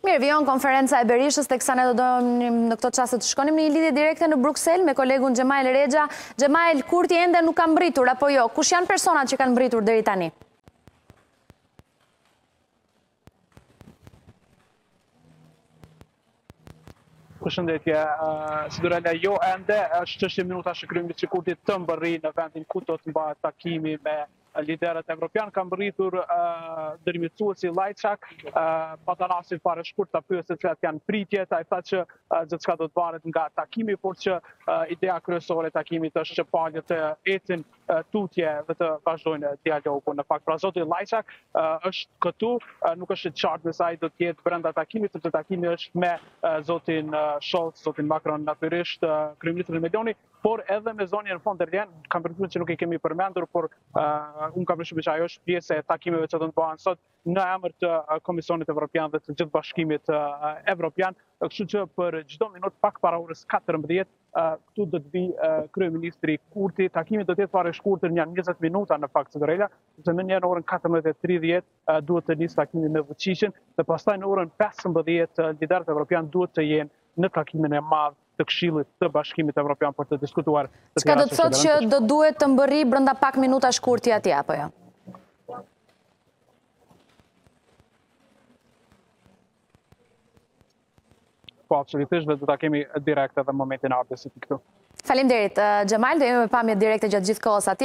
Mirë, vijon konferenca e Berishës, teksa ne do në këto çaste të shkonim në një lidhje direkte në Bruksel me kolegun Xhemail Rexha. Xhemail, Kurti ende nuk ka mbritur apo jo? Kush janë personat që kanë mbritur deri tani? Përshëndetje, Sidorella, jo ende, është çështje minutash që kryeministri Kurti të mbërri në vendin ku do të mbahet takimi me liderët evropian. Ka mbërritur ndërmjetësuesi Lajçak, Patanasin fare shkurt ta pyet se cilat janë pritjet. Ai tha që gjithçka do të varet nga takimi, por që ideja kryesore e takimit është që palët të ecin tutje dhe të vazhdojnë dialogun. Në fakt, pra zoti Lajçak është këtu, nuk është e qartë nëse ai do të jetë brenda takimit, sepse takimi është me zotin Scholz, zotin Macron natyrisht, kryeministrin Meloni, por edhe me zonjën von der Leyen. Kam përshtypjen që nuk i kemi përmendur, por unë kam përshtypjen që ajo është pjesë e takimeve që do të bëhen sot në emër të Komisionit Evropian dhe të gjithë bashkimit evropian. Kështu që për çdo minutë pak para orës 14 këtu do të vi kryeministri Kurti. Takimi do të jetë fare shkurtër, janë 20 minuta në fakt, Sidorella, sepse më në orën 14:30 duhet të nisë takimi me Vučićin dhe pastaj në orën 15 liderët evropian duhet të jenë në takimin e madh të Këshillit të Bashkimit Evropian për të diskutuar. Çka do të thotë që do duhet të mbërri brenda pak minutash Kurti atje apo jo? Po, absolutisht, dhe do ta kemi direkt edhe në momentin e ardhës këtu. Faleminderit, Xhemail, do jemi me pamje direkte gjatë gjithë kohës atje.